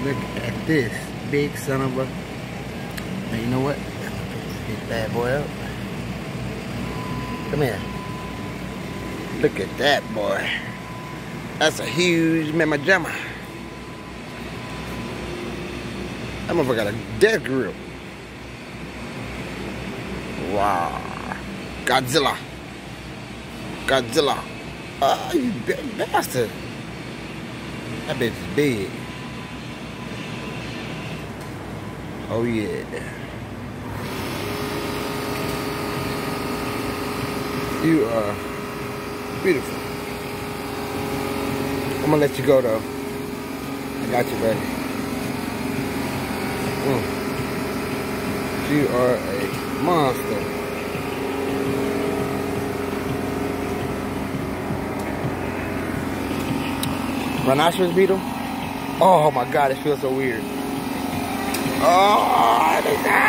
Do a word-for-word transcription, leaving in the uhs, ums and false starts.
Look at this big son of a. Now you know what? Pick this bad boy up. Come here. Look at that boy. That's a huge mamma jamma. That motherfucker got a death grip. Wow. Godzilla. Godzilla. Oh, you bastard. That bitch is big. Oh yeah. You are beautiful. I'm gonna let you go though. I got you, baby. Mm. You are a monster. Rhinoceros beetle? Oh my god, it feels so weird. Oh,